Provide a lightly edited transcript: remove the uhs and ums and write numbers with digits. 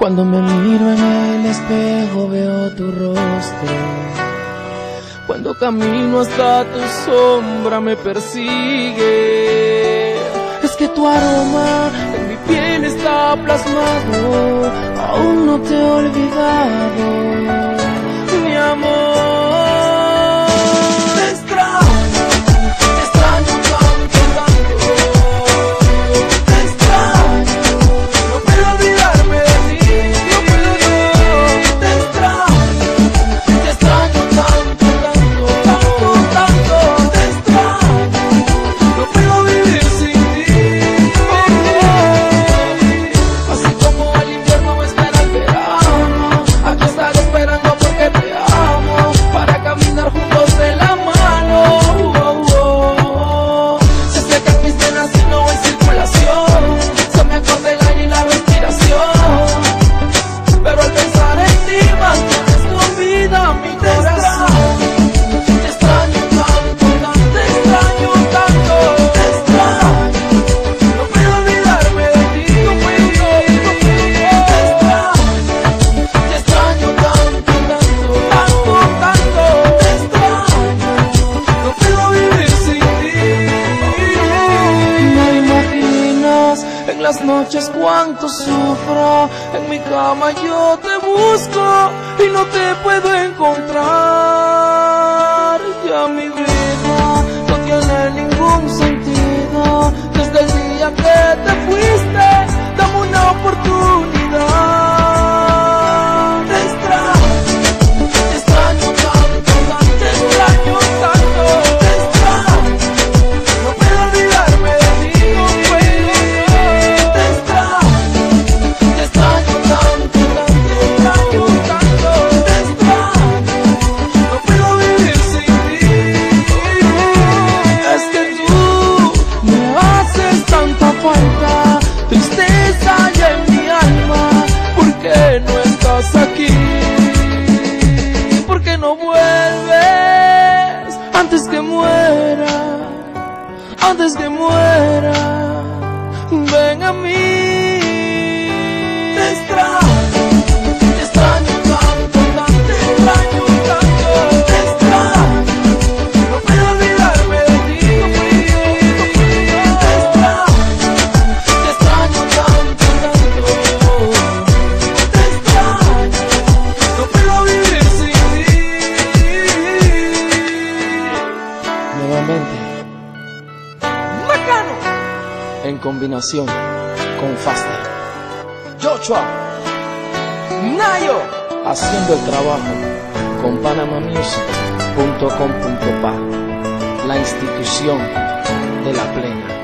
Cuando me miro en el espejo veo tu rostro. Cuando camino hasta tu sombra me persigue. Es que tu aroma en mi piel está plasmado. Aún no te he olvidado, mi amor. Te extraño tanto, tanto. Te extraño, no puedo olvidarme de ti. No puedo, no. Te extraño tanto, tanto, tanto, tanto. Te extraño, no puedo vivir sin ti. Así como el invierno espera el verano, aquí estaré esperando porque te amo, para caminar juntos de la mano. Se secan mis venas y no hay circulación, se me acorta el aire y la respiración, pero al pensar en ti mantienes con vida mi corazón. Te extraño tanto, tanto, te extraño tanto, te extraño, no puedo olvidarme de ti, no puedo, te extraño tanto, tanto, tanto, tanto, te extraño, no puedo vivir sin ti. No imaginas en las noches cuánto sufro, en mi cama yo te busco y no te puedo encontrar. Ya mi vida no tiene ningún sentido, desde el día que te fuiste, dame una oportunidad. Te extraño tanto, tanto, te extraño tanto, te extraño, no puedo olvidarme de ti, no puedo, te extraño tanto, tanto, tanto, tanto, te extraño, no puedo vivir sin ti. Es que tú me haces tanta falta, tristeza hay en mi alma. ¿Por qué no estás aquí? ¿Por qué no vuelves antes que muera? Antes que muera, ven a mí. Te extraño tanto, tanto, te extraño tanto, te extraño, no puedo olvidarme de ti, no puedo, te extraño tanto, tanto, te extraño, no puedo vivir sin ti. Nuevamente, Bacano, en combinación con Faster, Joshua, Nayo, haciendo el trabajo con panamamusic.com.pa, la institución de la plena.